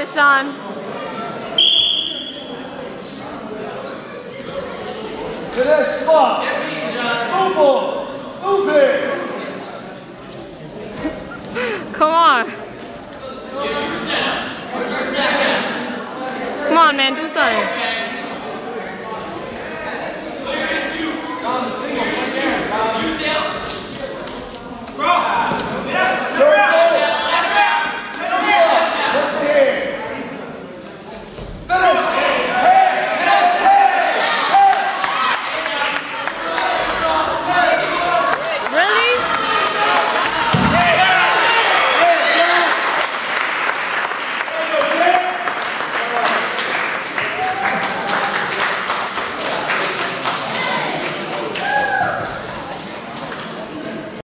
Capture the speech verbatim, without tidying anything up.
Sean. Finish, come on. Move on. Move it. Come on. Come on, man, do something.